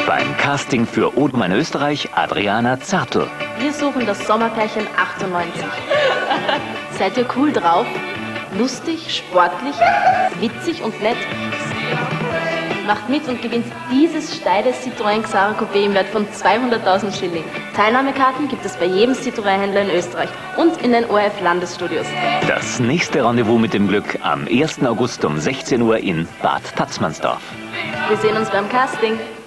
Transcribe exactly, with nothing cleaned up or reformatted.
Beim Casting für Odemann Österreich Adriana Zertl. Wir suchen das Sommerpärchen achtundneunzig. Seid ihr cool drauf? Lustig, sportlich, witzig und nett? Macht mit und gewinnt dieses steile Citroën Xara Coupé im Wert von zweihunderttausend Schilling. Teilnahmekarten gibt es bei jedem Citroën-Händler in Österreich und in den O R F-Landesstudios. Das nächste Rendezvous mit dem Glück am ersten August um sechzehn Uhr in Bad Tatzmannsdorf. Wir sehen uns beim Casting.